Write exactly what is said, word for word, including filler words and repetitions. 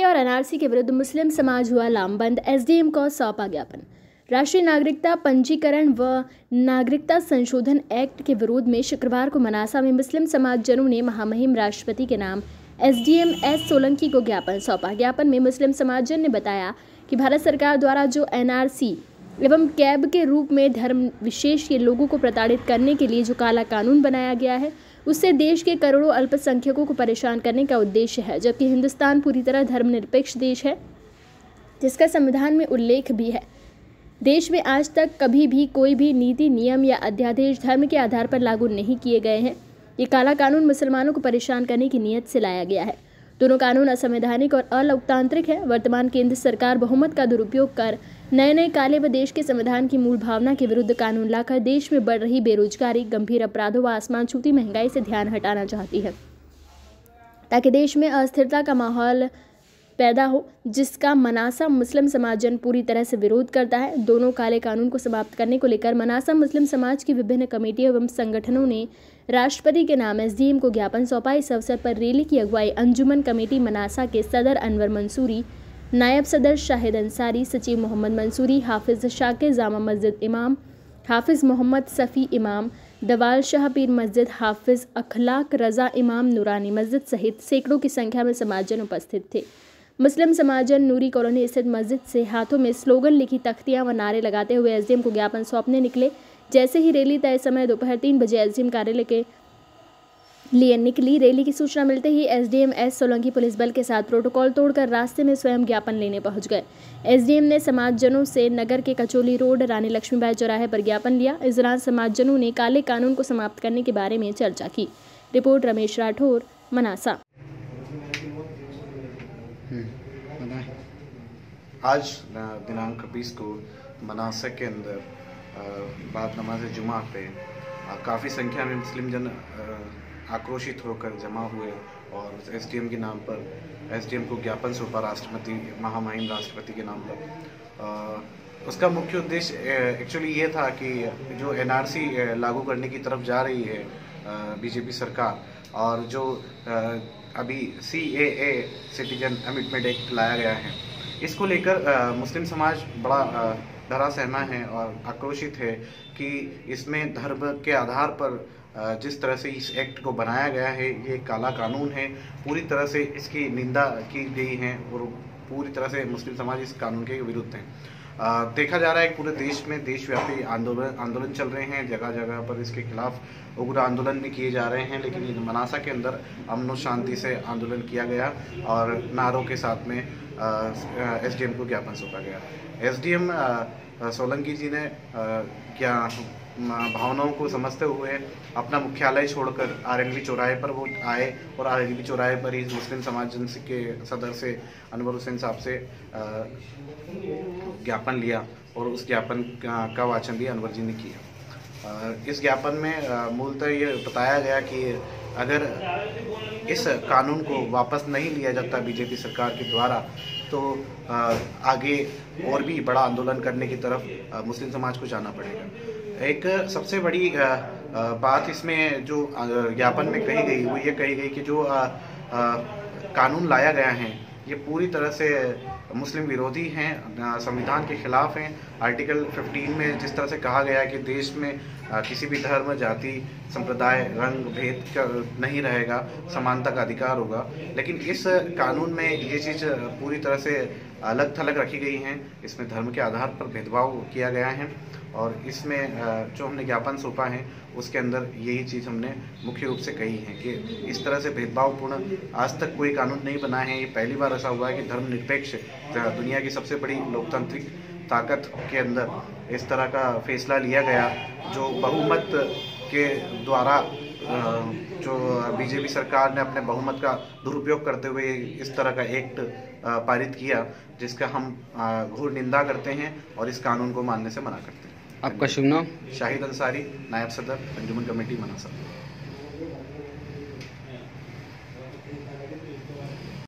CAA और NRC के विरुद्ध मुस्लिम समाज हुआ लामबंद, एसडीएम को सौंपा ज्ञापन। राष्ट्रीय नागरिकता पंजीकरण व नागरिकता संशोधन एक्ट के विरोध में शुक्रवार को मनासा में मुस्लिम समाजजनों ने महामहिम राष्ट्रपति के नाम एसडीएम एस सोलंकी को ज्ञापन सौंपा। ज्ञापन में मुस्लिम समाजजन ने बताया कि भारत सरकार द्वारा जो एनआरसी एवं कैब के रूप में धर्म विशेष के लोगों को प्रताड़ित करने के लिए जो काला कानून बनाया गया है, उससे देश के करोड़ों अल्पसंख्यकों को परेशान करने का उद्देश्य है। जबकि हिंदुस्तान पूरी तरह धर्मनिरपेक्ष देश है, जिसका संविधान में उल्लेख भी है। देश में आज तक कभी भी कोई भी नीति, नियम या अध्यादेश धर्म के आधार पर लागू नहीं किए गए हैं। ये काला कानून मुसलमानों को परेशान करने की नीयत से लाया गया है। दोनों कानून असंवैधानिक और अलोकतांत्रिक है। वर्तमान केंद्र सरकार बहुमत का दुरुपयोग कर नए नए काले व देश के संविधान की मूल भावना के विरुद्ध कानून लाकर देश में बढ़ रही बेरोजगारी, गंभीर अपराधों व आसमान छूती महंगाई से ध्यान हटाना चाहती है, ताकि देश में अस्थिरता का माहौल पैदा हो, जिसका मनासा मुस्लिम समाजजन पूरी तरह से विरोध करता है। दोनों काले कानून को समाप्त करने को लेकर मनासा मुस्लिम समाज की विभिन्न कमेटियों एवं संगठनों ने राष्ट्रपति के नाम एसडीएम को ज्ञापन सौंपा। इस अवसर पर रैली की अगुवाई अंजुमन कमेटी मनासा के सदर अनवर मंसूरी, नायब सदर शाहिद अंसारी, सचिव मोहम्मद मंसूरी, हाफिज शाकिर जामा मस्जिद इमाम, हाफिज मोहम्मद सफ़ी इमाम, दवाल शाह पीर मस्जिद, हाफिज अखलाक रजा इमाम, नूरानी मस्जिद सहित सैकड़ों की संख्या में समाजजन उपस्थित थे। मुस्लिम समाजजन नूरी कॉलोनी स्थित मस्जिद से हाथों में स्लोगन लिखी तख्तियां व नारे लगाते हुए एसडीएम को ज्ञापन सौंपने निकले। जैसे ही रैली तय समय दोपहर तीन बजे एसडीएम कार्यालय के लिए निकली, रैली की सूचना मिलते ही एसडीएम एस सोलंकी पुलिस बल के साथ प्रोटोकॉल तोड़कर रास्ते में स्वयं ज्ञापन लेने पहुंच गए। एसडीएम ने समाजजनों से नगर के कचौली रोड, रानी लक्ष्मीबाई चौराहे पर ज्ञापन लिया। इस दौरान समाजजनों ने काले कानून को समाप्त करने के बारे में चर्चा की। रिपोर्ट रमेश राठौर, मनासा। आज दिनांक बीस को मनासा के अंदर बाद नमाज जुमा पे काफ़ी संख्या में मुस्लिम जन आक्रोशित होकर जमा हुए और एसडीएम के नाम पर एसडीएम को ज्ञापन सौंपा राष्ट्रपति, महामहिम राष्ट्रपति के नाम पर। उसका मुख्य उद्देश्य एक्चुअली ये था कि जो एनआरसी लागू करने की तरफ जा रही है बीजेपी सरकार, और जो अभी सीएए सिटीजन अमेंडमेंट एक्ट लाया गया है, इसको लेकर मुस्लिम समाज बड़ा डरा सहमा है और आक्रोशित है कि इसमें धर्म के आधार पर जिस तरह से इस एक्ट को बनाया गया है, ये काला कानून है। पूरी तरह से इसकी निंदा की गई है और पूरी तरह से मुस्लिम समाज इस कानून के विरुद्ध है। आ, देखा जा रहा है कि पूरे देश में देशव्यापी आंदोलन आंदोलन चल रहे हैं। जगह जगह पर इसके खिलाफ उग्र आंदोलन भी किए जा रहे हैं, लेकिन मनासा के अंदर अमन और शांति से आंदोलन किया गया और नारों के साथ में एसडीएम को ज्ञापन सौंपा गया। एसडीएम सोलंकी जी ने क्या भावनाओं को समझते हुए अपना मुख्यालय छोड़कर आरएनबी चौराहे पर वो आए और आरएनबी चौराहे पर ही मुस्लिम समाज जन के सदर से अनवर हुसैन साहब से ज्ञापन लिया और उस ज्ञापन का वाचन भी अनवर जी ने किया। इस ज्ञापन में मूलतः ये बताया गया कि अगर इस कानून को वापस नहीं लिया जाता बीजेपी सरकार के द्वारा, तो आगे और भी बड़ा आंदोलन करने की तरफ मुस्लिम समाज को जाना पड़ेगा। एक सबसे बड़ी बात इसमें जो ज्ञापन में कही गई वो ये कही गई कि जो कानून लाया गया है ये पूरी तरह से मुस्लिम विरोधी हैं, संविधान के खिलाफ हैं। आर्टिकल पंद्रह में जिस तरह से कहा गया है कि देश में किसी भी धर्म, जाति, संप्रदाय, रंग भेद नहीं रहेगा, समानता का अधिकार होगा, लेकिन इस कानून में ये चीज़ पूरी तरह से अलग थलग रखी गई हैं। इसमें धर्म के आधार पर भेदभाव किया गया है और इसमें जो हमने ज्ञापन सौंपा है उसके अंदर यही चीज़ हमने मुख्य रूप से कही है कि इस तरह से भेदभावपूर्ण आज तक कोई कानून नहीं बना है। ये पहली बार ऐसा हुआ है कि धर्मनिरपेक्ष दुनिया की सबसे बड़ी लोकतांत्रिक ताकत के अंदर इस तरह का फैसला लिया गया, जो बहुमत के द्वारा जो बीजेपी सरकार ने अपने बहुमत का दुरुपयोग करते हुए इस तरह का एक्ट पारित किया, जिसका हम घोर निंदा करते हैं और इस कानून को मानने से मना करते हैं। आपका शुभ नाम? शाहिद अंसारी, नायब सदर, अंजुमन कमेटी, मनासा।